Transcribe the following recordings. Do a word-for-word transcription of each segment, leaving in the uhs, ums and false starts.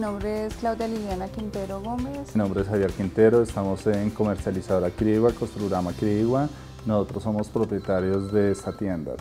nombre es Claudia Liliana Quintero Gómez. Mi nombre es Javier Quintero, estamos en Comercializadora Quirigua, Construrama Quirigua. Nosotros somos propietarios de esta tienda.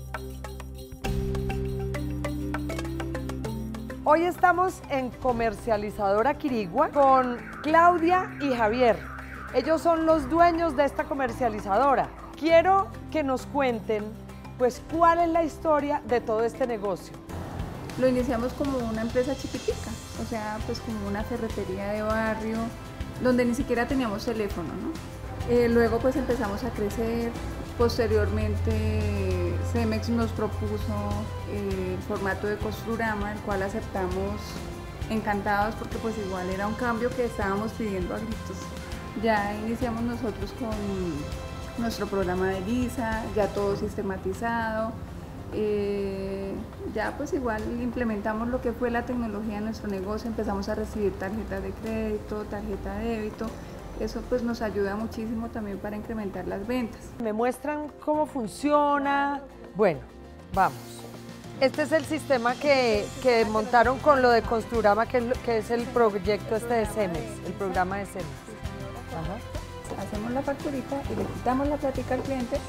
Hoy estamos en Comercializadora Quirigua con Claudia y Javier. Ellos son los dueños de esta comercializadora. Quiero que nos cuenten, pues, cuál es la historia de todo este negocio. Lo iniciamos como una empresa chiquitica, o sea, pues como una ferretería de barrio, donde ni siquiera teníamos teléfono, ¿no? Eh, luego pues empezamos a crecer. Posteriormente Cemex nos propuso eh, el formato de Construrama, el cual aceptamos encantados porque pues igual era un cambio que estábamos pidiendo a gritos. Ya iniciamos nosotros con nuestro programa de Lisa, ya todo sistematizado. Eh, ya pues igual implementamos lo que fue la tecnología en nuestro negocio, empezamos a recibir tarjetas de crédito, tarjeta de débito. Eso pues nos ayuda muchísimo también para incrementar las ventas. ¿Me muestran cómo funciona? Bueno, vamos. Este es el sistema que, que montaron con lo de Construrama, que es, lo, que es el proyecto este de Cemex, el programa de Cemex. Ajá. Hacemos la facturita y le quitamos la plática al cliente.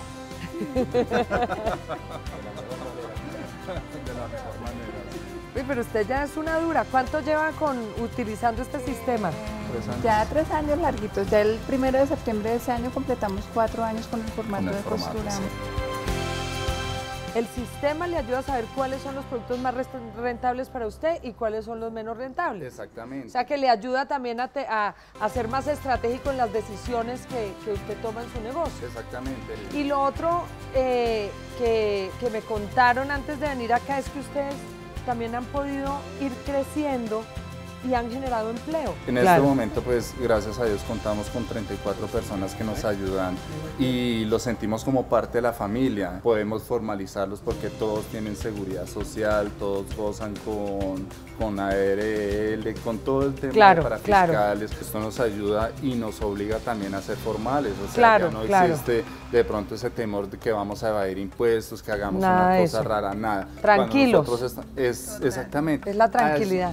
Uy, pero usted ya es una dura. ¿Cuánto lleva con utilizando este sistema? Tres años. Ya tres años larguitos. Ya el primero de septiembre de ese año completamos cuatro años con el formato con el de Construrama. Sí. El sistema le ayuda a saber cuáles son los productos más rentables para usted y cuáles son los menos rentables. Exactamente. O sea, que le ayuda también a, te, a, a ser más estratégico en las decisiones que, que usted toma en su negocio. Exactamente. Y lo otro eh, que, que me contaron antes de venir acá es que ustedes también han podido ir creciendo y han generado empleo. En claro. este momento, pues, gracias a Dios, contamos con treinta y cuatro personas que nos ayudan y los sentimos como parte de la familia. Podemos formalizarlos porque todos tienen seguridad social, todos gozan con, con A R L, con todo el tema claro, para claro. fiscales. Esto nos ayuda y nos obliga también a ser formales. O sea, claro, ya no claro. existe de pronto ese temor de que vamos a evadir impuestos, que hagamos nada una cosa eso. rara, nada. Tranquilos. Nosotros es, exactamente. Es la tranquilidad.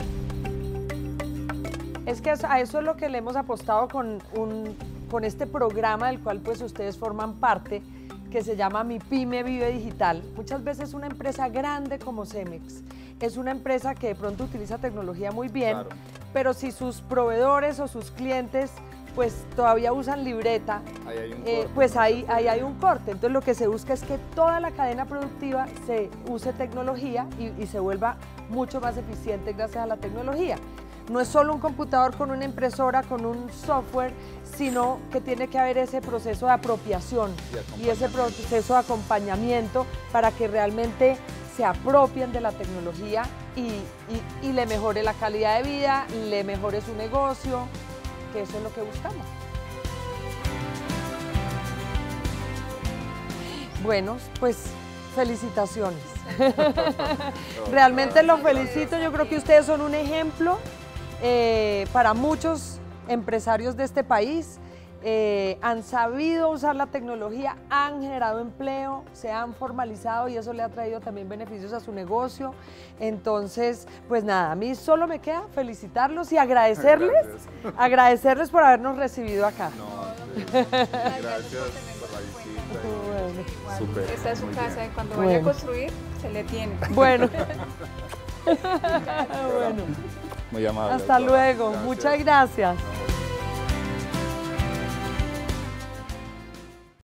Es que a eso es lo que le hemos apostado con, un, con este programa del cual pues ustedes forman parte, que se llama Mi Pyme Vive Digital. Muchas veces una empresa grande como Cemex es una empresa que de pronto utiliza tecnología muy bien, claro. pero si sus proveedores o sus clientes pues todavía usan libreta, ahí hay un eh, corte, pues ¿no? ahí, ahí hay un corte. Entonces lo que se busca es que toda la cadena productiva se use tecnología y, y se vuelva mucho más eficiente gracias a la tecnología. No es solo un computador con una impresora, con un software, sino que tiene que haber ese proceso de apropiación y, y ese proceso de acompañamiento para que realmente se apropien de la tecnología y, y, y le mejore la calidad de vida, le mejore su negocio, que eso es lo que buscamos. Bueno, pues felicitaciones. Realmente los felicito, yo creo que ustedes son un ejemplo Eh, para muchos empresarios de este país. Eh, han sabido usar la tecnología, han generado empleo, se han formalizado y eso le ha traído también beneficios a su negocio. Entonces, pues nada, a mí solo me queda felicitarlos y agradecerles, gracias. agradecerles por habernos recibido acá. No, gracias por la visita. Bueno. Super. Esta es su casa y cuando bueno. vaya a construir, se le tiene. Bueno. Bueno. Muy amable. Hasta luego. Gracias. Muchas gracias.